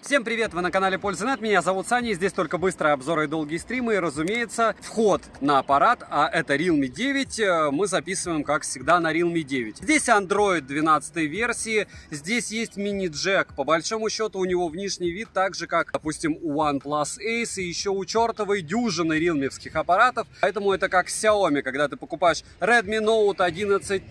Всем привет, вы на канале Польза.нет, меня зовут Саня, и здесь только быстрые обзоры и долгие стримы, и, разумеется, вход на аппарат, а это Realme 9, мы записываем, как всегда, на Realme 9. Здесь Android 12 версии, здесь есть мини-джек, по большому счету у него внешний вид так же, как, допустим, у OnePlus Ace и еще у чертовой дюжины рилмевских аппаратов, поэтому это как Xiaomi, когда ты покупаешь Redmi Note 11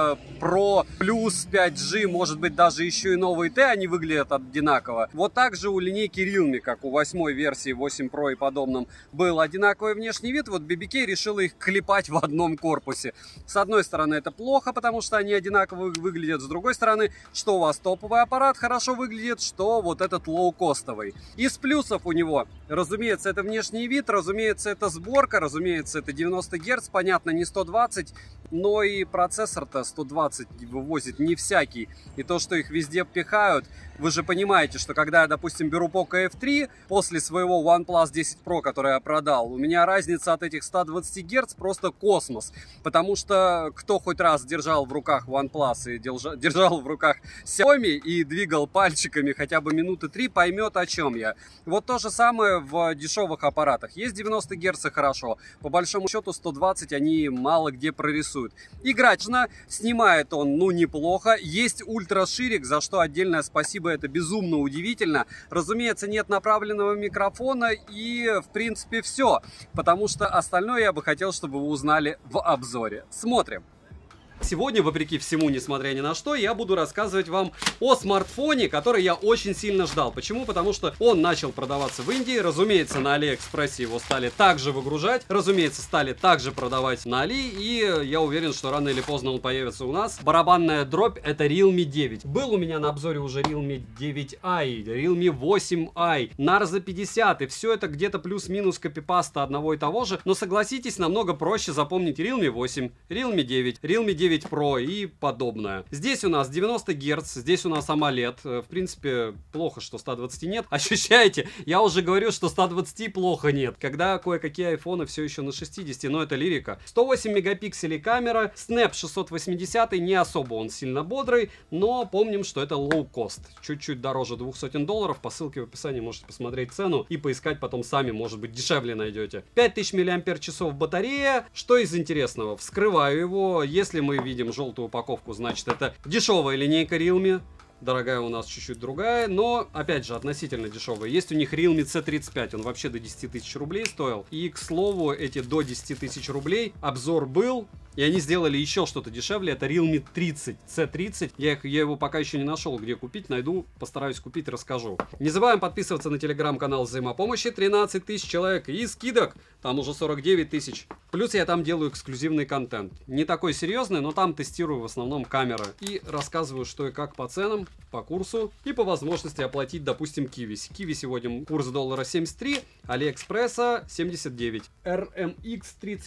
Pro плюс 5G, может быть даже еще и новые T, они выглядят одинаково. Вот также у линейки Realme, как у 8 версии 8 Pro и подобном, был одинаковый внешний вид. Вот BBK решила их клепать в одном корпусе. С одной стороны, это плохо, потому что они одинаково выглядят. С другой стороны, что у вас топовый аппарат хорошо выглядит, что вот этот лоукостовый. Из плюсов у него, разумеется, это внешний вид, разумеется, это сборка, разумеется, это 90 Гц, понятно, не 120, но и процессор-то 120 вывозит не всякий. И то, что их везде пихают, вы же понимаете, что когда я, допустим, беру Poco F3 после своего OnePlus 10 Pro, который я продал, у меня разница от этих 120 Гц просто космос. Потому что кто хоть раз держал в руках OnePlus и держал в руках Xiaomi и двигал пальчиками хотя бы минуты 3, поймет, о чем я. Вот то же самое в дешевых аппаратах. Есть 90 Гц хорошо, по большому счету 120 они мало где прорисуют. Играть снимает он, ну, неплохо. Есть ультраширик, за что отдельное спасибо, это безумно удивительно. Разумеется, нет направленного микрофона и, в принципе, все. Потому что остальное я бы хотел, чтобы вы узнали в обзоре. Смотрим. Сегодня, вопреки всему, несмотря ни на что, я буду рассказывать вам о смартфоне, который я очень сильно ждал. Почему? Потому что он начал продаваться в Индии. Разумеется, на Алиэкспрессе его стали также выгружать. Разумеется, стали также продавать на Али. И я уверен, что рано или поздно он появится у нас. Барабанная дробь — это Realme 9. Был у меня на обзоре уже Realme 9i, Realme 8i, Narza 50. И все это где-то плюс-минус копипаста одного и того же. Но согласитесь, намного проще запомнить Realme 8, Realme 9, Realme 9 Pro и подобное. Здесь у нас 90 Гц, здесь у нас AMOLED. В принципе, плохо, что 120 нет. Ощущаете? Я уже говорю, что 120 плохо нет. Когда кое-какие айфоны все еще на 60, но это лирика. 108 мегапикселей камера, Snap 680, не особо он сильно бодрый, но помним, что это low cost. Чуть-чуть дороже $200. По ссылке в описании можете посмотреть цену и поискать потом сами, может быть, дешевле найдете. 5000 мАч батарея. Что из интересного? Вскрываю его. Если мы видим желтую упаковку, значит, это дешевая линейка Realme. Дорогая у нас чуть-чуть другая, но, опять же, относительно дешевая. Есть у них Realme C35, он вообще до 10 тысяч рублей стоил. И, к слову, эти до 10 тысяч рублей обзор был, и они сделали еще что-то дешевле. Это Realme 30, C30. Я его пока еще не нашел, где купить. Найду, постараюсь купить, расскажу. Не забываем подписываться на телеграм-канал взаимопомощи. 13 тысяч человек. И скидок там уже 49 тысяч. Плюс я там делаю эксклюзивный контент. Не такой серьезный, но там тестирую в основном камеры. И рассказываю, что и как по ценам, по курсу и по возможности оплатить, допустим, Kiwi. Kiwi сегодня курс доллара 73, Алиэкспресса 79. RMX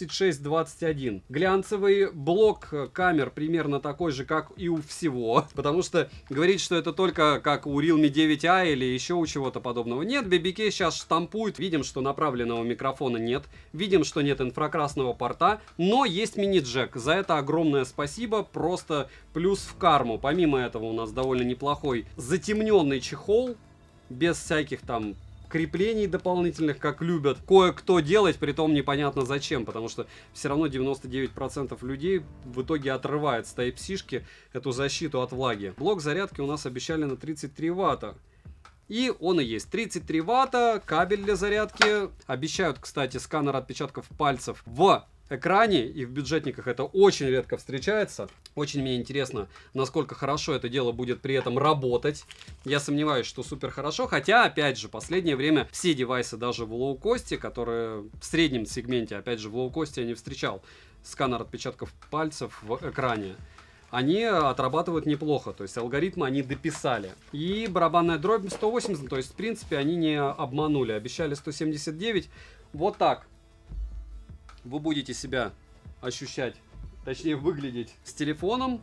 3621. Глянцевый блок камер примерно такой же, как и у всего. Потому что говорить, что это только как у Realme 9i или еще у чего-то подобного. Нет, BBK сейчас штампует. Видим, что направленного микрофона нет. Видим, что нет инфракрасного порта. Но есть мини-джек. За это огромное спасибо. Просто плюс в карму. Помимо этого у нас довольно неплохой затемненный чехол. Без всяких там креплений дополнительных, как любят кое-кто делать, притом непонятно зачем, потому что все равно 99% людей в итоге отрывает с Type-C-шки эту защиту от влаги. Блок зарядки у нас обещали на 33 ватта. И он и есть. 33 ватта, кабель для зарядки. Обещают, кстати, сканер отпечатков пальцев в экране, и в бюджетниках это очень редко встречается. Очень мне интересно, насколько хорошо это дело будет при этом работать. Я сомневаюсь, что супер хорошо, хотя, опять же, в последнее время все девайсы, даже в лоукосте, которые в среднем сегменте, опять же, в лоукосте я не встречал сканер отпечатков пальцев в экране, они отрабатывают неплохо, то есть алгоритмы они дописали. И барабанная дробь 180, то есть, в принципе, они не обманули, обещали 179, вот так вы будете себя ощущать, точнее выглядеть с телефоном.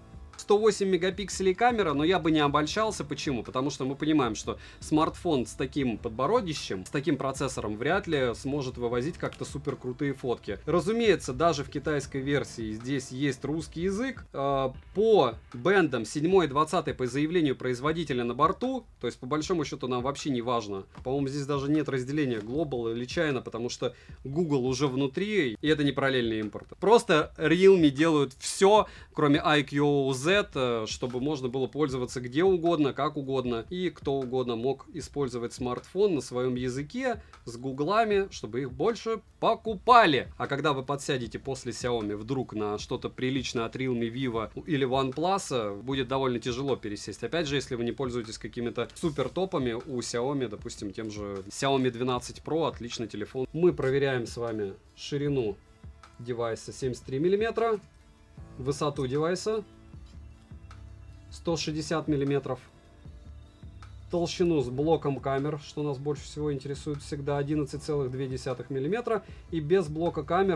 108 мегапикселей камера, но я бы не обольщался. Почему? Потому что мы понимаем, что смартфон с таким подбородищем, с таким процессором вряд ли сможет вывозить как-то супер крутые фотки. Разумеется, даже в китайской версии здесь есть русский язык. По бендам 7 и 20 по заявлению производителя на борту, то есть по большому счету нам вообще не важно. По-моему, здесь даже нет разделения Global или China, потому что Google уже внутри, и это не параллельный импорт. Просто Realme делают все, кроме IQOZ, чтобы можно было пользоваться где угодно, как угодно, и кто угодно мог использовать смартфон на своем языке с гуглами, чтобы их больше покупали. А когда вы подсядете после Xiaomi вдруг на что-то приличное от Realme, Vivo или OnePlus, будет довольно тяжело пересесть. Опять же, если вы не пользуетесь какими-то супер топами у Xiaomi, допустим, тем же Xiaomi 12 Pro, отличный телефон. Мы проверяем с вами ширину девайса 73 мм, высоту девайса 160 мм, толщину с блоком камер, что нас больше всего интересует всегда, 11,2 мм, и без блока камер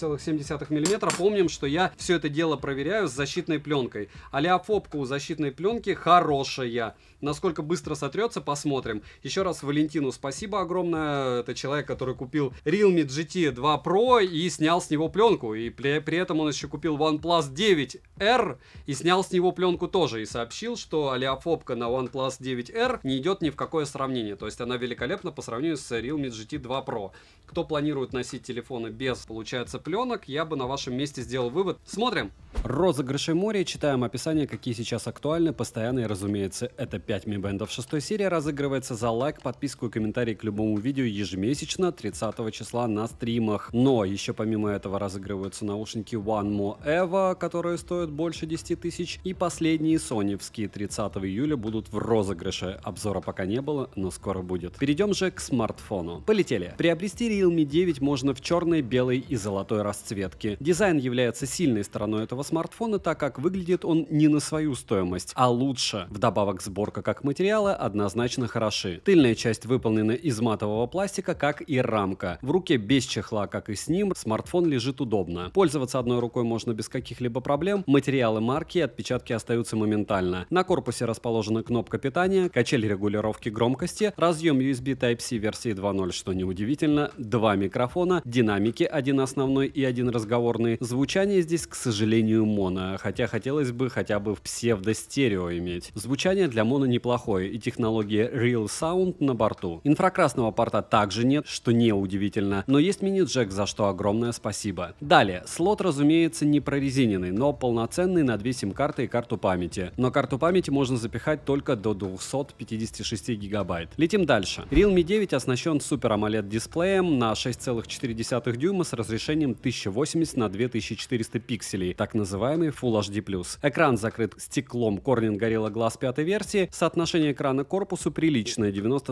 8,7 мм. Помним, что я все это дело проверяю с защитной пленкой. Олеофобка у защитной пленки хорошая. Насколько быстро сотрется, посмотрим. Еще раз Валентину спасибо огромное. Это человек, который купил Realme GT 2 Pro и снял с него пленку. И при этом он еще купил OnePlus 9R и снял с него пленку тоже. И сообщил, что олеофобка на OnePlus 9R не идет ни в какое сравнение. То есть она великолепна по сравнению с Realme GT 2 Pro. Кто планирует носить телефоны без, получается, пленок, я бы на вашем месте сделал вывод. Смотрим. Розыгрыши море. Читаем описание, какие сейчас актуальны. Постоянно, и, разумеется, это 5 Mi Band 6 серии. Разыгрывается за лайк, подписку и комментарий к любому видео ежемесячно 30 числа на стримах. Но еще помимо этого разыгрываются наушники One More Evo, которые стоят больше 10 тысяч. И последние соневские 30 июля будут в розыгрыше. Обзора пока не было, но скоро будет. Перейдем же к смартфону. Полетели. Приобрести Realme 9 можно в черной, белой и золотой расцветке. Дизайн является сильной стороной этого смартфона, так как выглядит он не на свою стоимость, а лучше. Вдобавок, сборка как материала однозначно хороши. Тыльная часть выполнена из матового пластика, как и рамка. В руке без чехла, как и с ним, смартфон лежит удобно. Пользоваться одной рукой можно без каких-либо проблем. Материалы марки и отпечатки остаются моментально. На корпусе расположена кнопка питания, качель регулировки громкости, разъем USB Type-C версии 2.0, что неудивительно, 2 микрофона, динамики, один основной и один разговорный. Звучание здесь, к сожалению, моно, хотя хотелось бы хотя бы в псевдостерео иметь. Звучание для моно неплохое и технология Real Sound на борту. Инфракрасного порта также нет, что неудивительно, но есть мини-джек, за что огромное спасибо. Далее, слот, разумеется, не прорезиненный, но полноценный на 2 сим-карты и карту памяти. Но карту памяти можно запихать только до 256 гигабайт. Летим дальше. Realme 9 оснащен Super AMOLED дисплеем на 6,4 дюйма с разрешением 1080 на 2400 пикселей, так называемый Full HD+. Экран закрыт стеклом Corning Gorilla Glass 5 версии, соотношение экрана к корпусу приличное,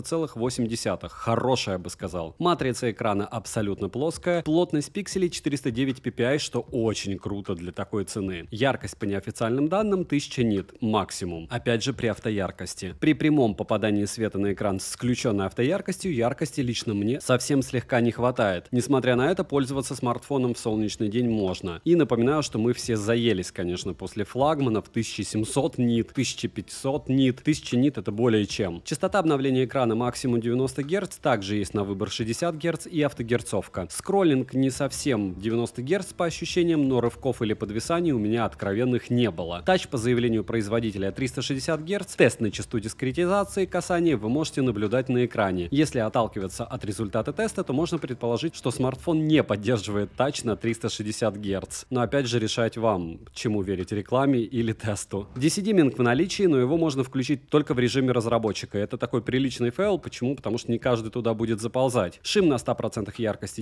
90,8. Хорошее, я бы сказал. Матрица экрана абсолютно плоская, плотность пикселей 409 ppi, что очень круто для такой цены. Яркость по неофициальным данным 1000 нит максимум. Опять же при автояркости. При прямом попадании света на экран с включенной автояркостью, яркости лично мне совсем слегка не хватает. Несмотря на это, пользоваться смартфоном в солнечный день можно. И напоминаю, что мы все заелись, конечно, после флагманов 1700 нит, 1500 нит. 1000 нит это более чем. Частота обновления экрана максимум 90 Гц, также есть на выбор 60 Гц и автогерцовка. Скроллинг не совсем 90 Гц по ощущениям, но рывков или подвисаний у меня откровенных не было. Тач по заявлению производителя 360 Гц, тест на частоту дискретизации касания вы можете наблюдать на экране. Если отталкиваться от результата теста, то можно предположить, что смартфон не поддерживает тач на 360 Гц. Но опять же решать вам, чему верить, рекламе или тесту. DC-диминг в наличии, но его можно включить только в режиме разработчика. Это такой приличный фейл. Почему? Потому что не каждый туда будет заползать. Шим на 100% яркости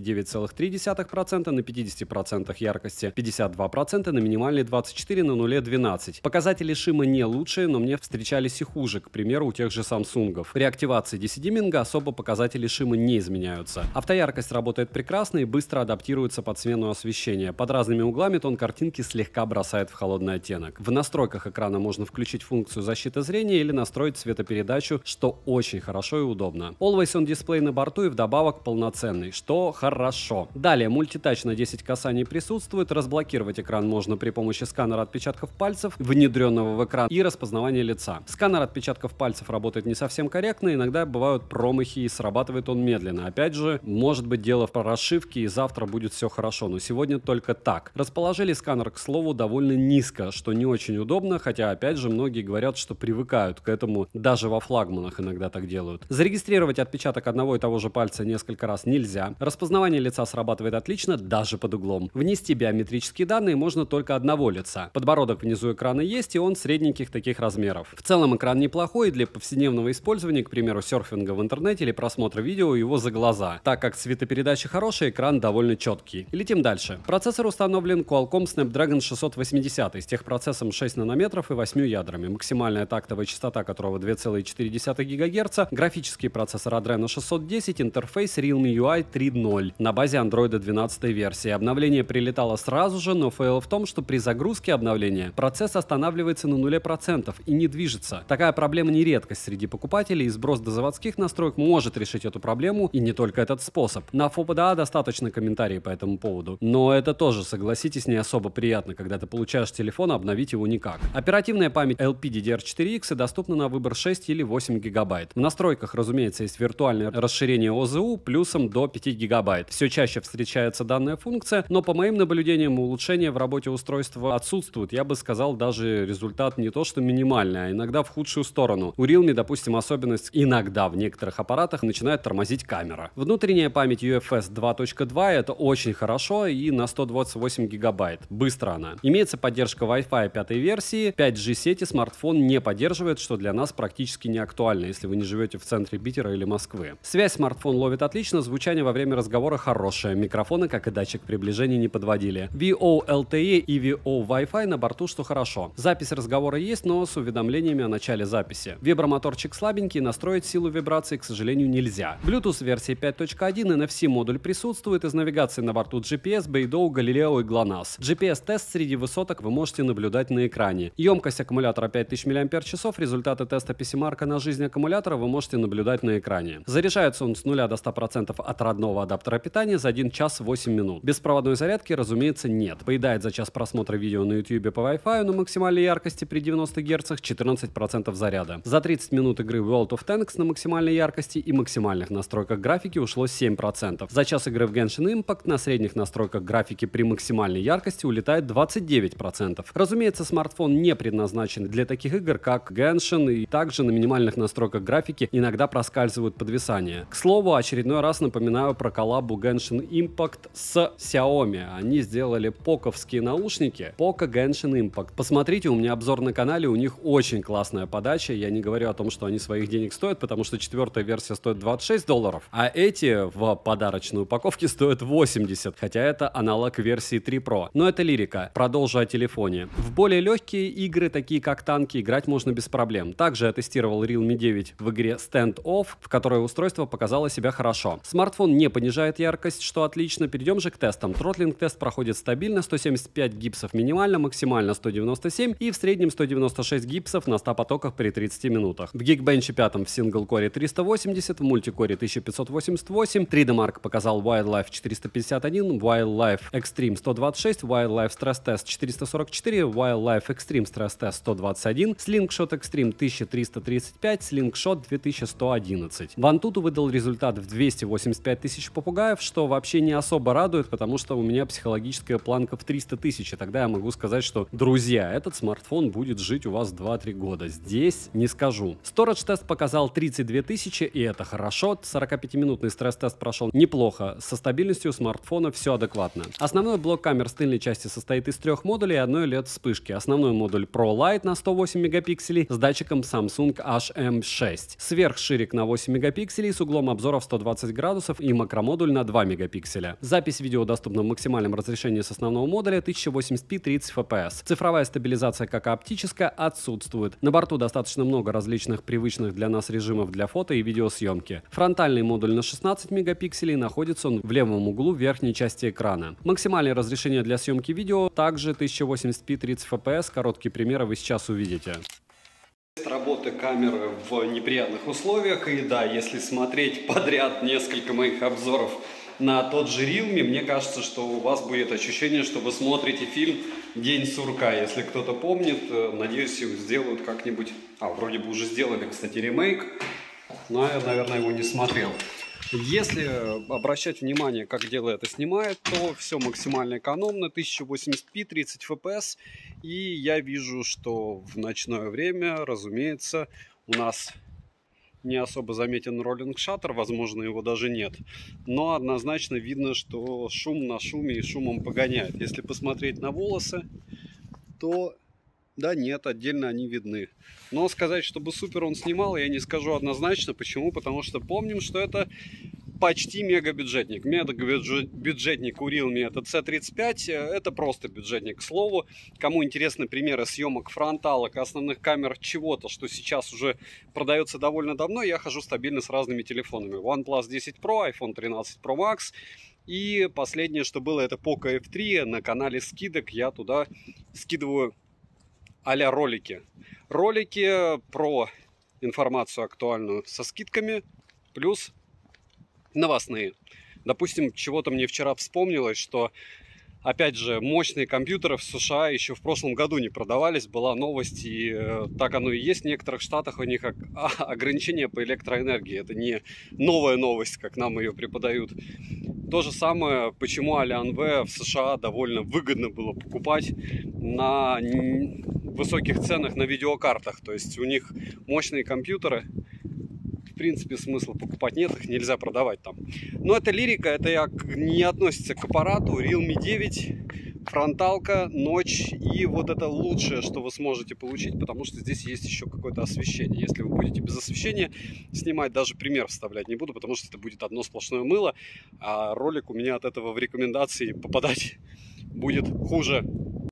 9,3%, на 50% яркости 52%, на минимальной 24, на нуле 12. Показатели шима не лучшие, но мне встречались и хуже. К примеру, у тех тех же Samsung. При активации DC-димминга особо показатели шима не изменяются. Автояркость работает прекрасно и быстро адаптируется под смену освещения. Под разными углами тон картинки слегка бросает в холодный оттенок. В настройках экрана можно включить функцию защиты зрения или настроить цветопередачу, что очень хорошо и удобно. Always on дисплей на борту и вдобавок полноценный, что хорошо. Далее мультитач на 10 касаний присутствует. Разблокировать экран можно при помощи сканера отпечатков пальцев, внедренного в экран, и распознавания лица. Сканер отпечатков пальцев работает не совсем корректно, иногда бывают промахи и срабатывает он медленно. Опять же, может быть дело в прошивке и завтра будет все хорошо, но сегодня только так. Расположили сканер, к слову, довольно низко, что не очень удобно, хотя опять же многие говорят, что привыкают к этому, даже во флагманах иногда так делают. Зарегистрировать отпечаток одного и того же пальца несколько раз нельзя. Распознавание лица срабатывает отлично, даже под углом. Внести биометрические данные можно только одного лица. Подбородок внизу экрана есть, и он средненьких таких размеров. В целом экран неплохой для повседневного использования, к примеру, серфинга в интернете или просмотра видео его за глаза. Так как цветопередача хорошая, экран довольно четкий. Летим дальше. Процессор установлен Qualcomm Snapdragon 680 с техпроцессом 6 нанометров и 8 ядрами. Максимальная тактовая частота которого 2,4 ГГц. Графический процессор Adreno 610, интерфейс Realme UI 3.0 на базе Android 12 версии. Обновление прилетало сразу же, но фейл в том, что при загрузке обновления процесс останавливается на 0% и не движется. Такая проблема не редкость среди покупателей, и сброс до заводских настроек может решить эту проблему, и не только этот способ. На FOPDA достаточно комментариев по этому поводу, но это тоже, согласитесь, не особо приятно, когда ты получаешь телефон, а обновить его никак. Оперативная память LPDDR4X доступна на выбор 6 или 8 ГБ. В настройках, разумеется, есть виртуальное расширение ОЗУ плюсом до 5 ГБ. Все чаще встречается данная функция, но по моим наблюдениям улучшения в работе устройства отсутствуют. Я бы сказал, даже результат не то что минимальный, а иногда в худшую сторону. У Realme, допустим, особенность иногда в некоторых аппаратах начинает тормозить камера. Внутренняя память UFS 2.2 это очень хорошо и на 128 ГБ. Быстро она. Имеется поддержка Wi-Fi 5 версии, 5G сети смартфон не поддерживает, что для нас практически не актуально, если вы не живете в центре Питера или Москвы. Связь смартфон ловит отлично, звучание во время разговора хорошее, микрофоны, как и датчик приближения, не подводили. VO LTE и VO Wi-Fi на борту, что хорошо. Запись разговора есть, но с уведомлениями о начале записи. Вибромоторчик слабенький, настроить силу вибрации, к сожалению, нельзя. Bluetooth версии 5.1, NFC модуль присутствует, из навигации на борту GPS, Beidou, Galileo и GLONASS. GPS-тест среди высоток вы можете наблюдать на экране. Емкость аккумулятора 5000 мАч, результаты теста PCMark на жизнь аккумулятора вы можете наблюдать на экране. Заряжается он с 0 до 100% от родного адаптера питания за 1 час 8 минут. Беспроводной зарядки, разумеется, нет. Поедает за час просмотра видео на YouTube по Wi-Fi на максимальной яркости при 90 Гц 14% заряда. За 30 минут игры World of Tanks на максимальной яркости и максимальных настройках графики ушло 7%. За час игры в Genshin Impact на средних настройках графики при максимальной яркости улетает 29%. Разумеется, смартфон не предназначен для таких игр, как Genshin, и также на минимальных настройках графики иногда проскальзывают подвисания. К слову, очередной раз напоминаю про коллабу Genshin Impact с Xiaomi. Они сделали поковские наушники Poco Genshin Impact. Посмотрите, у меня обзор на канале, у них очень классная подача. Я не говорю о том, что они своих денег стоят, потому что 4-я версия стоит $26, а эти в подарочной упаковке стоят 80, хотя это аналог версии 3 Pro. Но это лирика. Продолжу о телефоне. В более легкие игры, такие как танки, играть можно без проблем. Также я тестировал Realme 9 в игре Stand Off, в которой устройство показало себя хорошо. Смартфон не понижает яркость, что отлично. Перейдем же к тестам. Тротлинг-тест проходит стабильно, 175 гипсов минимально, максимально 197 и в среднем 196 гипсов на 100 потоках при 30 минутах. В Geekbench 5 в сингл-коре 380, в мультикоре 1588, 3D Mark показал Wildlife 451, Wildlife Extreme 126, Wildlife Stress Test 444, Wildlife Extreme Stress Test 121, Slingshot Extreme 1335, Slingshot 2111. Вантуту выдал результат в 285 тысяч попугаев, что вообще не особо радует, потому что у меня психологическая планка в 300 тысяч, и тогда я могу сказать, что, друзья, этот смартфон будет жить у вас 2-3 года. Здесь не скажу. Storage-тест показал 32 тысячи, и это хорошо. 45-минутный стресс-тест прошел неплохо. Со стабильностью смартфона все адекватно. Основной блок камер с тыльной части состоит из 3 модулей и одной LED-вспышки. Основной модуль Pro Lite на 108 мегапикселей с датчиком Samsung HM6. Сверхширик на 8 мегапикселей с углом обзора в 120 градусов и макромодуль на 2 мегапикселя. Запись видео доступна в максимальном разрешении с основного модуля 1080p 30 fps. Цифровая стабилизация, как и оптическая, отсутствует. На борту достаточно много различных различных привычных для нас режимов для фото и видеосъемки. Фронтальный модуль на 16 мегапикселей, находится он в левом углу верхней части экрана. Максимальное разрешение для съемки видео также 1080p 30 fps, короткие примеры вы сейчас увидите. Работы камеры в неприятных условиях, и да, если смотреть подряд несколько моих обзоров на тот же Realme, мне кажется, что у вас будет ощущение, что вы смотрите фильм «День сурка». Если кто-то помнит, надеюсь, их сделают как-нибудь. Вроде бы уже сделали, кстати, ремейк, но я, наверное, его не смотрел. Если обращать внимание, как дело это снимает, то все максимально экономно, 1080p, 30 fps. И я вижу, что в ночное время, разумеется, у нас не особо заметен роллинг шаттер, возможно, его даже нет. Но однозначно видно, что шум на шуме и шумом погоняет. Если посмотреть на волосы, то да нет, отдельно они видны. Но сказать, чтобы супер он снимал, я не скажу однозначно. Почему? Потому что помним, что это почти мегабюджетник. Мегабюджетник у Realme это C35, это просто бюджетник, к слову. Кому интересны примеры съемок фронталок, основных камер чего-то, что сейчас уже продается довольно давно, я хожу стабильно с разными телефонами. OnePlus 10 Pro, iPhone 13 Pro Max. И последнее, что было, это Poco F3. На канале скидок я туда скидываю а-ля ролики. Ролики про информацию актуальную со скидками, плюс новостные. Допустим, чего-то мне вчера вспомнилось, что, опять же, мощные компьютеры в США еще в прошлом году не продавались. Была новость, и так оно и есть. В некоторых штатах у них ограничения по электроэнергии. Это не новая новость, как нам ее преподают. То же самое, почему Alienware в США довольно выгодно было покупать на высоких ценах на видеокартах. То есть у них мощные компьютеры. В принципе, смысла покупать нет, их нельзя продавать там. Но это лирика, это не относится к аппарату. Realme 9, фронталка, ночь, и вот это лучшее, что вы сможете получить, потому что здесь есть еще какое-то освещение. Если вы будете без освещения снимать, даже пример вставлять не буду, потому что это будет одно сплошное мыло, а ролик у меня от этого в рекомендации попадать будет хуже.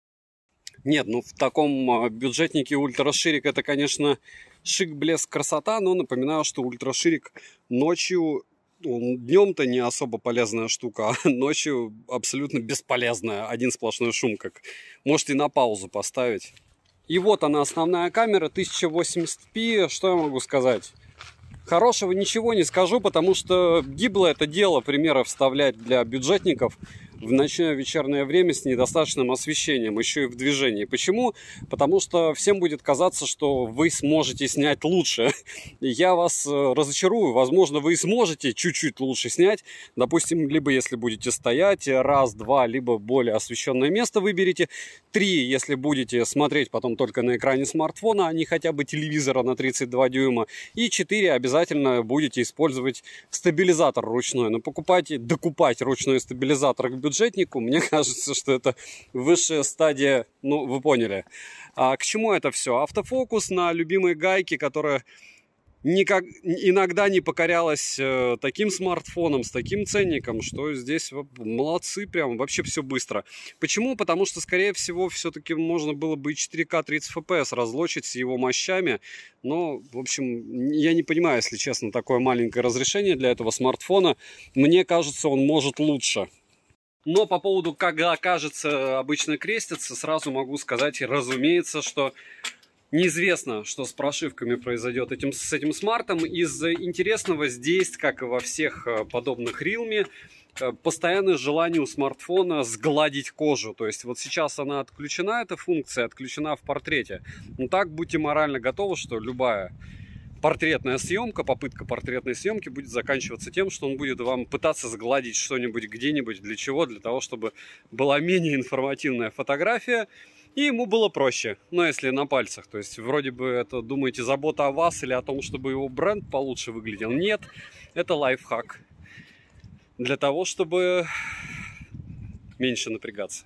Нет, ну в таком бюджетнике ультраширик это, конечно, шик, блеск, красота, но напоминаю, что ультраширик ночью, днем-то не особо полезная штука, а ночью абсолютно бесполезная, один сплошной шум, как можете на паузу поставить. И вот она, основная камера, 1080p, что я могу сказать? Хорошего ничего не скажу, потому что гибло это дело примеры вставлять для бюджетников в ночное вечернее время с недостаточным освещением, еще и в движении. Почему? Потому что всем будет казаться, что вы сможете снять лучше. Я вас разочарую. Возможно, вы и сможете чуть-чуть лучше снять. Допустим, либо если будете стоять, раз, два, либо более освещенное место выберите. 3, если будете смотреть потом только на экране смартфона, а не хотя бы телевизора на 32 дюйма. И 4, обязательно будете использовать стабилизатор ручной. Но докупать ручной стабилизатор к бюджетнику, мне кажется, что это высшая стадия, ну, вы поняли. А к чему это все? Автофокус на любимые гайки, которая иногда не покорялась таким смартфоном, с таким ценником, что здесь молодцы, прям вообще все быстро. Почему? Потому что, скорее всего, все-таки можно было бы и 4К 30 FPS разлочить с его мощами, но, в общем, я не понимаю, если честно, такое маленькое разрешение для этого смартфона. Мне кажется, он может лучше. Но по поводу, когда кажется, обычно крестится, сразу могу сказать, разумеется, что неизвестно, что с прошивками произойдет с этим смартом. Из интересного здесь, как и во всех подобных Realme, постоянное желание у смартфона сгладить кожу. То есть вот сейчас она отключена, эта функция отключена в портрете. Но так будьте морально готовы, что любая портретная съемка, попытка портретной съемки будет заканчиваться тем, что он будет вам пытаться сгладить что-нибудь где-нибудь. Для чего? Для того, чтобы была менее информативная фотография, и ему было проще. Но если на пальцах, то есть вроде бы это, думаете, забота о вас или о том, чтобы его бренд получше выглядел. Нет, это лайфхак для того, чтобы меньше напрягаться.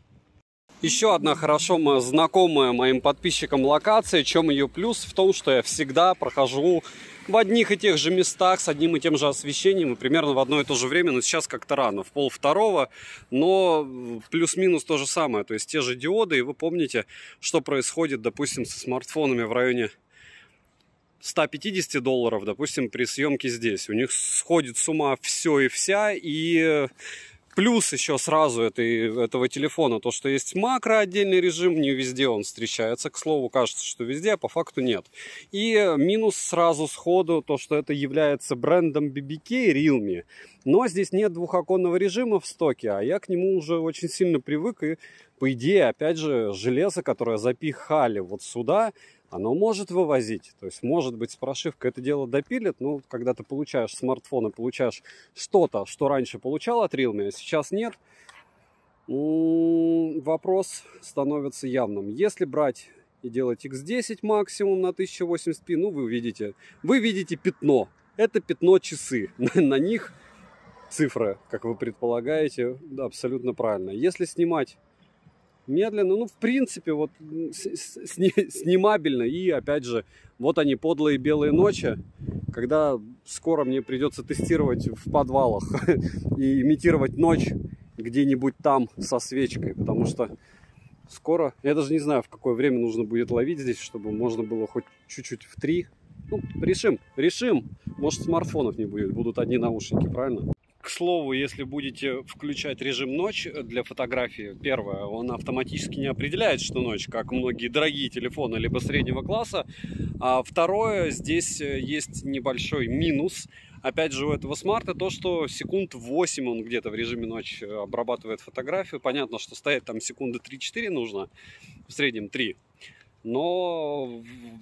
Еще одна хорошо знакомая моим подписчикам локация. В чем ее плюс? В том, что я всегда прохожу в одних и тех же местах с одним и тем же освещением и примерно в одно и то же время, но сейчас как-то рано, в 1:30, но плюс-минус то же самое, то есть те же диоды, и вы помните, что происходит, допустим, со смартфонами в районе 150 долларов, допустим, при съемке здесь. У них сходит с ума все и вся. И плюс еще сразу этого телефона, то, что есть макро отдельный режим, не везде он встречается. К слову, кажется, что везде, а по факту нет. И минус сразу сходу, то, что это является брендом BBK Realme. Но здесь нет двухоконного режима в стоке, а я к нему уже очень сильно привык. И, по идее, опять же, железо, которое запихали вот сюда, оно может вывозить. То есть, может быть, с прошивкой это дело допилит. Но когда ты получаешь смартфон и получаешь что-то, что раньше получал от Realme, а сейчас нет, вопрос становится явным. Если брать и делать X10 максимум на 1080p, ну, вы видите пятно. Это пятно часы. На них цифры, как вы предполагаете, абсолютно правильно. Если снимать медленно, ну, в принципе, вот снимабельно. И, опять же, вот они, подлые белые ночи, когда скоро мне придется тестировать в подвалах и имитировать ночь где-нибудь там со свечкой, потому что скоро, я даже не знаю, в какое время нужно будет ловить здесь, чтобы можно было хоть чуть-чуть в 3. Ну, решим. Может, смартфонов не будет, будут одни наушники, правильно? К слову, если будете включать режим ночь для фотографии, первое, он автоматически не определяет, что ночь, как многие дорогие телефоны либо среднего класса. А второе, здесь есть небольшой минус. Опять же, у этого смарта то, что секунд 8 он где-то в режиме ночь обрабатывает фотографию. Понятно, что стоять там секунды 3-4 нужно, в среднем 3. Но,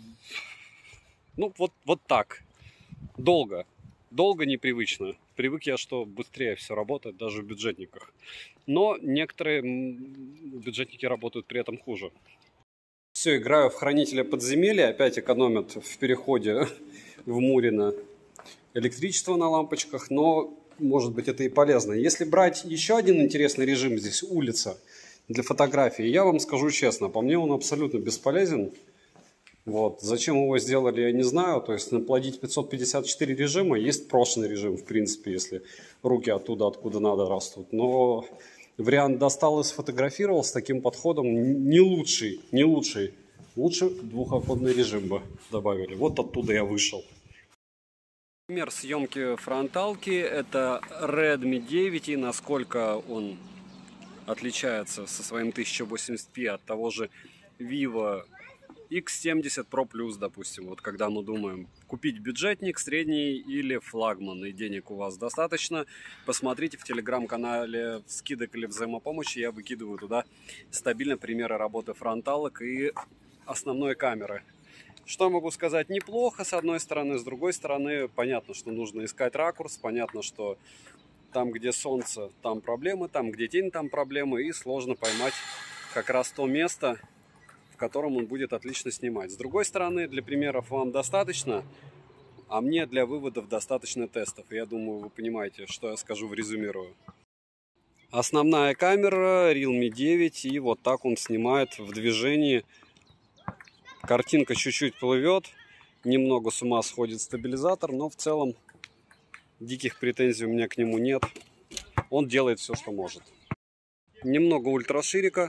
ну, вот так. Долго, непривычно. Привык я, что быстрее все работает, даже в бюджетниках. Но некоторые бюджетники работают при этом хуже. Все, играю в Хранителя подземелья. Опять экономят в переходе в Мурино электричество на лампочках. Но, может быть, это и полезно. Если брать еще один интересный режим здесь, улица, для фотографии, я вам скажу честно, по мне он абсолютно бесполезен. Вот. Зачем его сделали, я не знаю. То есть наплодить 554 режима. Есть прошлый режим, в принципе, если руки оттуда, откуда надо, растут. Но вариант достал и сфотографировал с таким подходом не лучший. Лучше двухоконный режим бы добавили. Вот оттуда я вышел. Пример съемки фронталки. Это Redmi 9. И насколько он отличается со своим 1080p от того же Vivo X70 Pro Plus, допустим. Вот когда мы думаем купить бюджетник, средний или флагман, и денег у вас достаточно, посмотрите в телеграм-канале скидок или взаимопомощи. Я выкидываю туда стабильно примеры работы фронталок и основной камеры. Что могу сказать? Неплохо, с одной стороны. С другой стороны, понятно, что нужно искать ракурс. Понятно, что там, где солнце, там проблемы. Там, где тень, там проблемы. И сложно поймать как раз то место, в котором он будет отлично снимать. С другой стороны, для примеров вам достаточно, а мне для выводов достаточно тестов. Я думаю, вы понимаете, что я скажу, резюмирую. Основная камера Realme 9, и вот так он снимает в движении. Картинка чуть-чуть плывет, немного с ума сходит стабилизатор, но в целом диких претензий у меня к нему нет. Он делает все, что может. Немного ультраширика.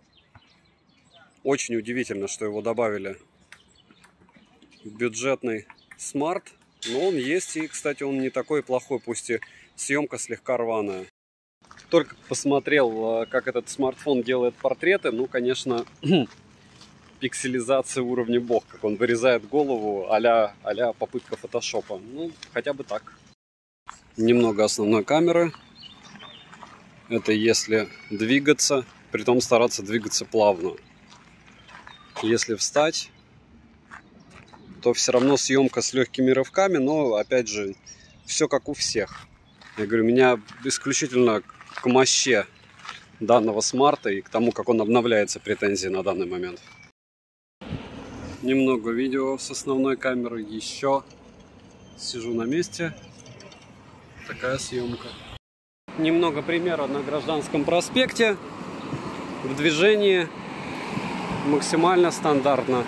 Очень удивительно, что его добавили в бюджетный смарт. Но он есть, и, кстати, он не такой плохой, пусть и съемка слегка рваная. Только посмотрел, как этот смартфон делает портреты. Ну, конечно, пикселизация уровня бог, как он вырезает голову а-ля попытка фотошопа. Ну, хотя бы так. Немного основной камеры. Это если двигаться, притом стараться двигаться плавно. Если встать, то все равно съемка с легкими рывками, но, опять же, все как у всех. Я говорю, у меня исключительно к мощи данного смарта и к тому, как он обновляется, претензии на данный момент. Немного видео с основной камеры, еще сижу на месте. Такая съемка. Немного примера на Гражданском проспекте. В движении максимально стандартно.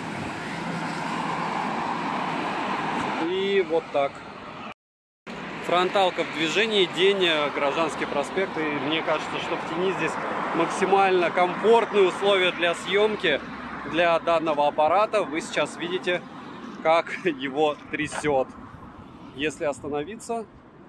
И вот так. Фронталка в движении, день, Гражданский проспект. И мне кажется, что в тени здесь максимально комфортные условия для съемки для данного аппарата. Вы сейчас видите как его трясет. Если остановиться,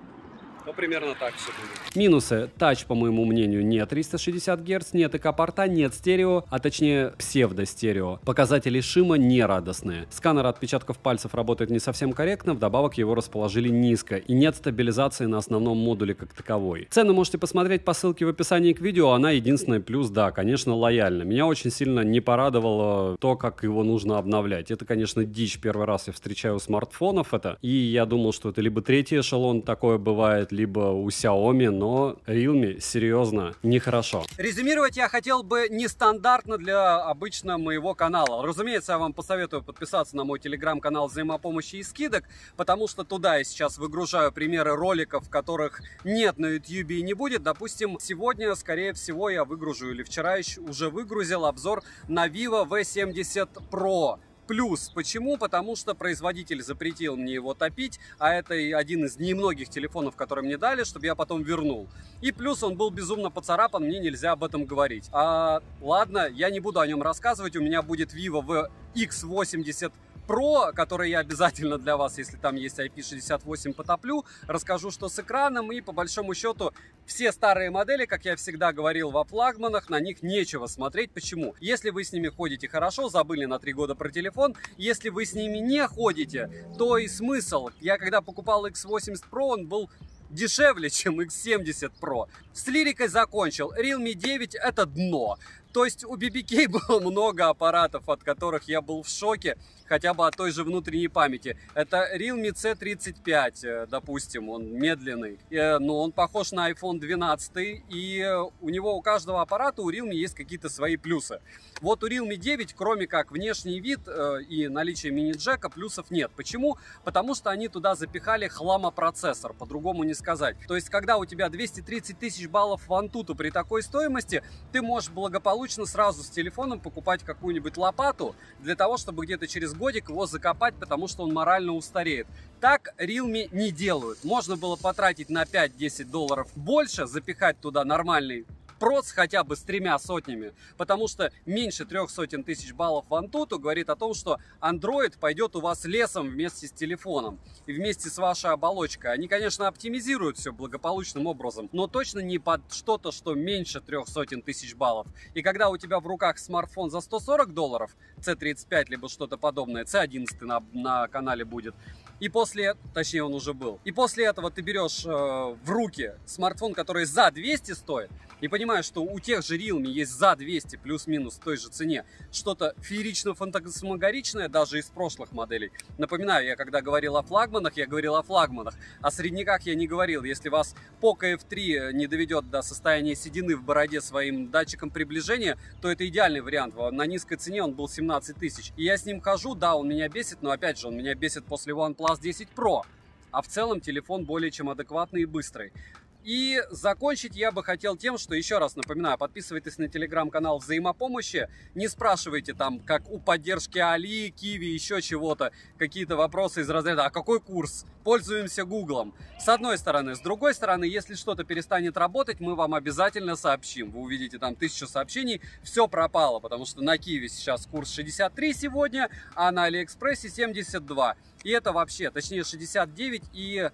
то примерно так все будет. Минусы. Тач, по моему мнению, нет 360 Гц, нет ИК-порта, нет стерео, а точнее псевдостерео. Показатели шима нерадостные. Сканер отпечатков пальцев работает не совсем корректно, вдобавок его расположили низко, и нет стабилизации на основном модуле как таковой. Цены можете посмотреть по ссылке в описании к видео, она единственный плюс, да, конечно, лояльна. Меня очень сильно не порадовало то, как его нужно обновлять. Это, конечно, дичь, первый раз я встречаю у смартфонов это, и я думал, что это либо третий эшелон такое бывает, либо у Xiaomi, но Realme серьезно нехорошо. Резюмировать я хотел бы нестандартно для обычно моего канала. Разумеется, я вам посоветую подписаться на мой телеграм-канал взаимопомощи и скидок, потому что туда я сейчас выгружаю примеры роликов, которых нет на YouTube и не будет. Допустим, сегодня, скорее всего, я выгружу, или вчера еще уже выгрузил обзор на Vivo V70 Pro. Плюс. Почему? Потому что производитель запретил мне его топить, а это один из немногих телефонов, которые мне дали, чтобы я потом вернул. И плюс он был безумно поцарапан, мне нельзя об этом говорить. Ладно, я не буду о нем рассказывать, у меня будет Vivo X80 Pro, который я обязательно для вас, если там есть IP68, потоплю. Расскажу, что с экраном, и по большому счету все старые модели, как я всегда говорил во флагманах, на них нечего смотреть. Почему? Если вы с ними ходите хорошо, забыли на 3 года про телефон. Если вы с ними не ходите, то и смысл. Я когда покупал X80 Pro, он был дешевле, чем X70 Pro. С лирикой закончил. Realme 9 это дно. То есть у BBK было много аппаратов, от которых я был в шоке, хотя бы от той же внутренней памяти. Это Realme C35, допустим, он медленный, но он похож на iPhone 12, и у него у каждого аппарата, у Realme есть какие-то свои плюсы. Вот у Realme 9, кроме как внешний вид и наличие мини-джека, плюсов нет. Почему? Потому что они туда запихали хламопроцессор, по-другому не сказать. То есть, когда у тебя 230 тысяч баллов в Antutu при такой стоимости, ты можешь благополучно сразу с телефоном покупать какую-нибудь лопату для того, чтобы где-то через годик его закопать, потому что он морально устареет. Так Realme не делают. Можно было потратить на 5-10 долларов больше, запихать туда нормальный проц хотя бы с 3 сотнями, потому что меньше 300 тысяч баллов в Antutu говорит о том, что Android пойдет у вас лесом вместе с телефоном и вместе с вашей оболочкой. Они, конечно, оптимизируют все благополучным образом, но точно не под что-то, что меньше 300 тысяч баллов. И когда у тебя в руках смартфон за 140 долларов, C35 либо что-то подобное, C11 на канале будет, и после, точнее он уже был, и после этого ты берешь в руки смартфон, который за 200 стоит, и понимаешь, что у тех же Realme есть за 200 плюс-минус в той же цене что-то феерично-фантасмагоричное даже из прошлых моделей. Напоминаю, я когда говорил о флагманах, я говорил о флагманах, о средняках я не говорил. Если вас Poco F3 не доведет до состояния седины в бороде своим датчиком приближения, то это идеальный вариант. На низкой цене он был 17 тысяч. И я с ним хожу, да, он меня бесит, но опять же, он меня бесит после OnePlus 10 Pro. А в целом телефон более чем адекватный и быстрый. И закончить я бы хотел тем, что, еще раз напоминаю, подписывайтесь на телеграм-канал взаимопомощи, не спрашивайте там, как у поддержки Али, Киви, еще чего-то, какие-то вопросы из разряда, а какой курс? Пользуемся Гуглом. С одной стороны. С другой стороны, если что-то перестанет работать, мы вам обязательно сообщим. Вы увидите там 1000 сообщений, все пропало, потому что на Киви сейчас курс 63 сегодня, а на Алиэкспрессе 72. И это вообще, точнее 69 и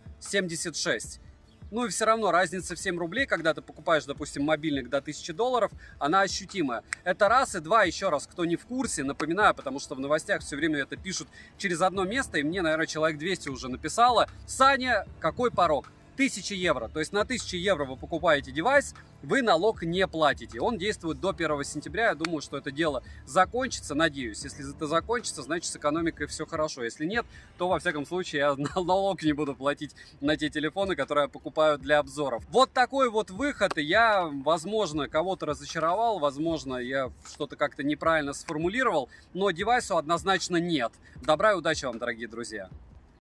76. Ну и все равно разница в 7 рублей, когда ты покупаешь, допустим, мобильник до 1000 долларов, она ощутимая. Это раз. И два, еще раз, кто не в курсе, напоминаю, потому что в новостях все время это пишут через одно место, и мне, наверное, человек 200 уже написало. Саня, какой порог? 1000 евро. То есть на 1000 евро вы покупаете девайс, вы налог не платите. Он действует до 1 сентября. Я думаю, что это дело закончится, надеюсь. Если это закончится, значит с экономикой все хорошо. Если нет, то во всяком случае я налог не буду платить на те телефоны, которые я покупаю для обзоров. Вот такой вот выход. Я, возможно, кого-то разочаровал, возможно, я что-то как-то неправильно сформулировал, но девайсу однозначно нет. Добра и удачи вам, дорогие друзья.